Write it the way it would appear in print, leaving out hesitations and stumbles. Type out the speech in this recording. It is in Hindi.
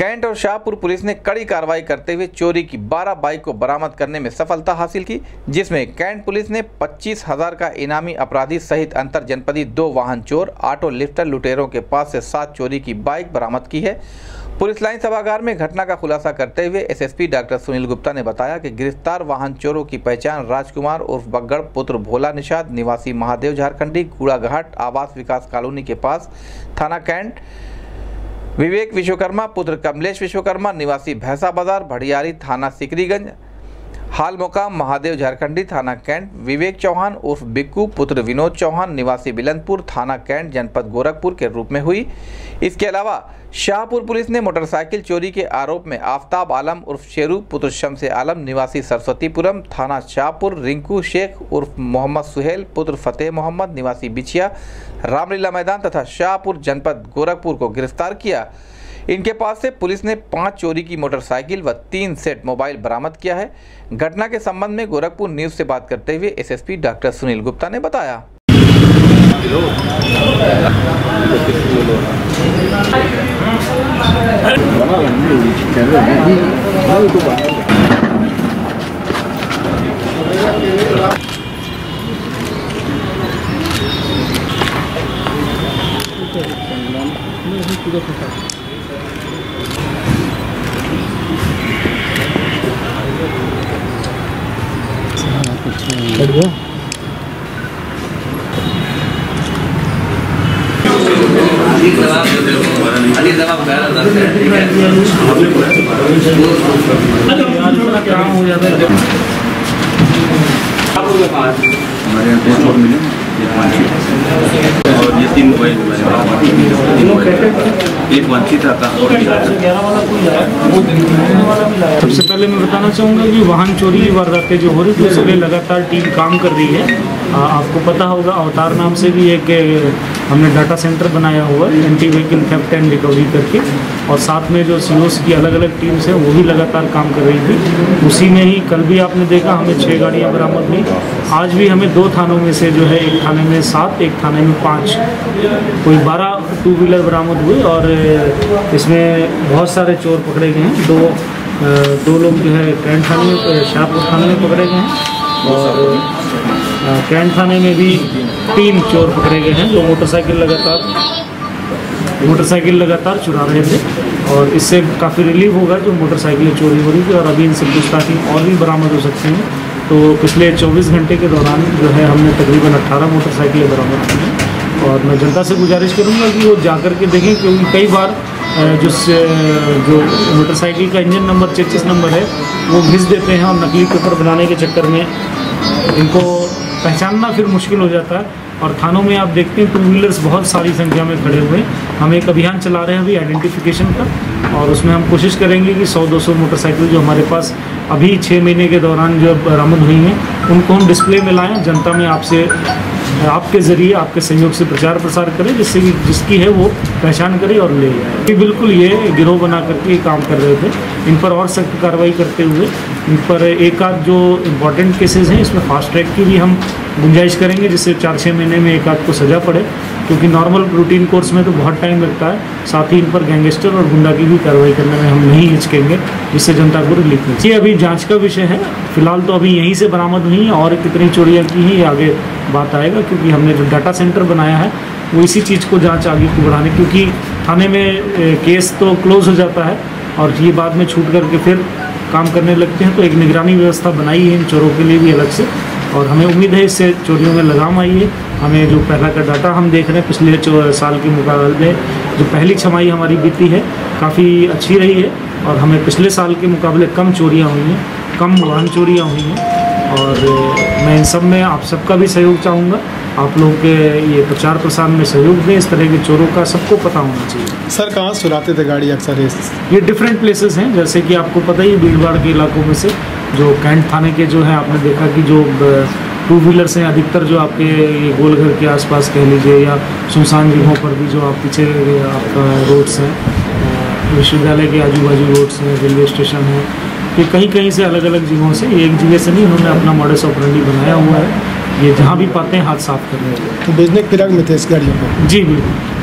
कैंट और शाहपुर पुलिस ने कड़ी कार्रवाई करते हुए चोरी की 12 बाइक को बरामद करने में सफलता हासिल की, जिसमें कैंट पुलिस ने 25,000 का इनामी अपराधी सहित अंतर जनपदी 2 वाहन चोर ऑटो लिफ्टर लुटेरों के पास से 7 चोरी की बाइक बरामद की है। पुलिस लाइन सभागार में घटना का खुलासा करते हुए एसएसपी डॉक्टर सुनील गुप्ता ने बताया कि गिरफ्तार वाहन चोरों की पहचान राजकुमार उर्फ बग्गड़ पुत्र भोला निषाद निवासी महादेव झारखंडी कूड़ाघाट आवास विकास कॉलोनी के पास थाना कैंट, विवेक विश्वकर्मा पुत्र कमलेश विश्वकर्मा निवासी भैंसा बाजार भड़ियारी थाना सिकरीगंज, हाल मुकाम महादेव झारखंडी थाना कैंट, विवेक चौहान उर्फ बिक्कू पुत्र विनोद चौहान निवासी बिलंदपुर थाना कैंट जनपद गोरखपुर के रूप में हुई। इसके अलावा शाहपुर पुलिस ने मोटरसाइकिल चोरी के आरोप में आफ्ताब आलम उर्फ शेरू पुत्र शमसे आलम निवासी सरस्वतीपुरम थाना शाहपुर, रिंकू शेख उर्फ मोहम्मद सुहेल पुत्र फतेह मोहम्मद निवासी बिछिया रामलीला मैदान तथा शाहपुर जनपद गोरखपुर को गिरफ्तार किया। इनके पास से पुलिस ने 5 चोरी की मोटरसाइकिल व 3 सेट मोबाइल बरामद किया है। घटना के संबंध में गोरखपुर न्यूज से बात करते हुए एसएसपी डॉक्टर सुनील गुप्ता ने बताया। हमारे यहाँ 2 मिले और ये 3 मोबाइल एक वंचित था और सबसे पहले मैं बताना चाहूँगा कि वाहन चोरी की वारदातें जो हो रही थी उसके लिए लगातार टीम काम कर रही है। आपको पता होगा अवतार नाम से भी एक हमने डाटा सेंटर बनाया हुआ है anti vehicle theft and recovery करके, और साथ में जो सीओस की अलग अलग टीम्स हैं वो भी लगातार काम कर रही थी। उसी में ही कल भी आपने देखा हमें 6 गाड़ियाँ बरामद हुई। आज भी हमें 2 थानों में से जो है एक थाने में 7 एक थाने में 5 कोई 12 2 व्हीलर बरामद हुए और इसमें बहुत सारे चोर पकड़े गए हैं। दो लोग जो है कैंट थाने में शाहपुर थाने में पकड़े गए हैं और कैंट थाने में भी 3 चोर पकड़े गए हैं जो मोटरसाइकिल लगातार चुरा रहे थे, और इससे काफ़ी रिलीफ होगा जो मोटरसाइकिलें चोरी हो रही थी और अभी इनसे पूछताछ और भी बरामद हो सकते हैं। तो पिछले 24 घंटे के दौरान जो है हमने तकरीबन 18 मोटरसाइकिलें बरामद की हैं, और मैं जनता से गुजारिश करूंगा कि वो जाकर के देखें, क्योंकि कई बार जो मोटरसाइकिल का इंजन नंबर 33 नंबर है वो घिस देते हैं और नकली पेपर बनाने के चक्कर में इनको पहचानना फिर मुश्किल हो जाता है। और थानों में आप देखते हैं 2 व्हीलर्स बहुत सारी संख्या में खड़े हुए हैं। हम एक अभियान चला रहे हैं अभी आइडेंटिफिकेशन का, और उसमें हम कोशिश करेंगे कि 100-200 मोटरसाइकिल जो हमारे पास अभी 6 महीने के दौरान जो बरामद हुई हैं उनको हम डिस्प्ले में लाएँ, जनता में आपके ज़रिए आपके सहयोग से प्रचार प्रसार करें, जिससे कि जिसकी है वो पहचान करे और ले जाए। बिल्कुल ये गिरोह बना करके काम कर रहे थे। इन पर और सख्त कार्रवाई करते हुए इन पर एक आध जो इम्पॉर्टेंट केसेस हैं इसमें फास्ट ट्रैक की भी हम गुंजाइश करेंगे, जिससे 4-6 महीने में एक आध को सज़ा पड़े, क्योंकि नॉर्मल रूटीन कोर्स में तो बहुत टाइम लगता है। साथ ही इन पर गैंगस्टर और गुंडा की भी कार्रवाई करने में हम नहीं हिचकेंगे, जिससे जनता को रिलीफ मिले। ये अभी जांच का विषय है। फिलहाल तो अभी यहीं से बरामद हुई हैं, और कितनी चोरियाँ की हैं ये आगे बात आएगा, क्योंकि हमने जो डाटा सेंटर बनाया है वो इसी चीज़ को जाँच आगे को बढ़ाने, क्योंकि थाने में केस तो क्लोज हो जाता है और ये बाद में छूट करके फिर काम करने लगते हैं, तो एक निगरानी व्यवस्था बनाई है इन चोरों के लिए भी अलग से, और हमें उम्मीद है इससे चोरियों में लगाम आई है। हमें जो पहला का डाटा हम देख रहे हैं पिछले साल के मुकाबले जो पहली छमाही हमारी बीती है काफ़ी अच्छी रही है, और हमें पिछले साल के मुकाबले कम चोरियाँ हुई हैं, कम वाहन चोरियाँ हुई हैं। और मैं इन सब में आप सबका भी सहयोग चाहूँगा। आप लोगों के ये प्रचार प्रसार में सहयोग दें। इस तरह के चोरों का सबको पता होना चाहिए। सर कहाँ चुराते थे गाड़ी अक्सर? ये डिफरेंट प्लेसेस हैं, जैसे कि आपको पता ही भीड़ भाड़ के इलाकों में से जो कैंट थाने के जो है आपने देखा कि जो 2 व्हीलर्स हैं अधिकतर जो आपके ये गोलघर के आसपास कह लीजिए, या सुनसान जगहों पर भी जो आप पीछे आपका रोड्स हैं, विश्वविद्यालय के आजू बाजू रोड्स हैं, रेलवे स्टेशन है, ये कहीं से अलग अलग जगहों से, एक जगह से नहीं, उन्होंने अपना मॉडस ऑपरेंडी बनाया हुआ है। ये जहाँ भी पाते हैं हाथ साफ कर रहे हैं। तो बेचने के फिराक में थे इस गाड़ियों को? जी बिल्कुल।